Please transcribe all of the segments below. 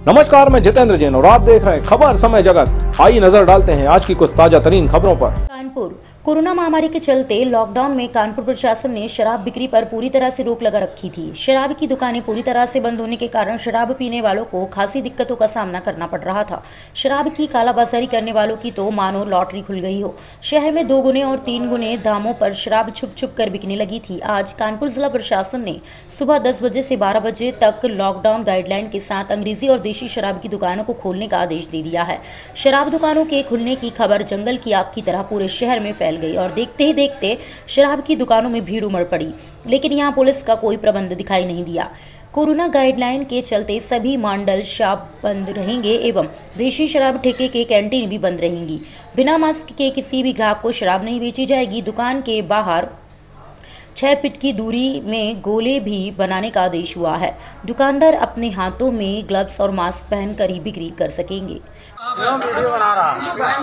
नमस्कार, मैं जितेंद्र जैन और आप देख रहे हैं खबर समय जगत। आइए नजर डालते हैं आज की कुछ ताजा तरीन खबरों पर। कानपुर कोरोना महामारी के चलते लॉकडाउन में कानपुर प्रशासन ने शराब बिक्री पर पूरी तरह से रोक लगा रखी थी। शराब की दुकानें पूरी तरह से बंद होने के कारण शराब पीने वालों को खासी दिक्कतों का सामना करना पड़ रहा था। शराब की कालाबाजारी करने वालों की तो मानो लॉटरी खुल गई हो। शहर में 2 गुने और 3 गुने दामों पर शराब छुप छुप कर बिकने लगी थी। आज कानपुर जिला प्रशासन ने सुबह 10 बजे से 12 बजे तक लॉकडाउन गाइडलाइन के साथ अंग्रेजी और देशी शराब की दुकानों को खोलने का आदेश दे दिया है। शराब दुकानों के खुलने की खबर जंगल की आग की तरह पूरे शहर में फैल गई और देखते ही देखते शराब की दुकानों में भीड़ उमड़ पड़ी, लेकिन यहां पुलिस का कोई प्रबंध दिखाई नहीं दिया। कोरोना गाइडलाइन के चलते सभी मांडल शॉप बंद रहेंगे एवं देशी शराब ठेके के कैंटीन भी बंद रहेंगी। बिना मास्क के किसी भी ग्राहक को शराब नहीं बेची जाएगी। दुकान के बाहर 6 फीट की दूरी में गोले भी बनाने का आदेश हुआ है। दुकानदार अपने हाथों में ग्लव्स और मास्क पहनकर ही बिक्री कर सकेंगे। वीडियो बना रहा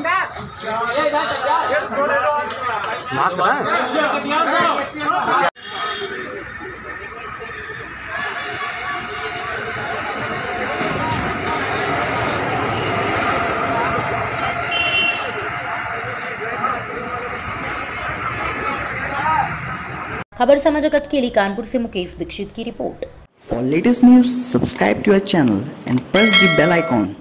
खबर समय जगत के लिए कानपुर से मुकेश दीक्षित की report. For latest news, subscribe to our channel and press the bell icon.